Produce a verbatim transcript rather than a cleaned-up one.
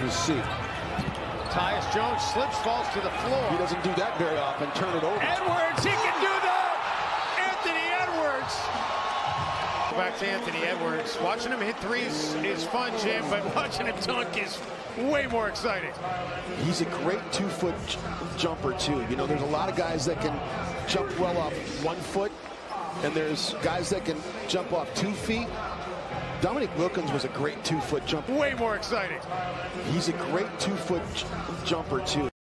to see. Tyus Jones slips, falls to the floor. He doesn't do that very often. Turn it over. Edwards, he can do that! Anthony Edwards! Back to Anthony Edwards. Watching him hit threes is fun, Jim, but watching him dunk is way more exciting. He's a great two-foot jumper, too. You know, there's a lot of guys that can jump well off one foot, and there's guys that can jump off two feet. Dominique Wilkins was a great two-foot jumper. Way more exciting. He's a great two-foot jumper, too.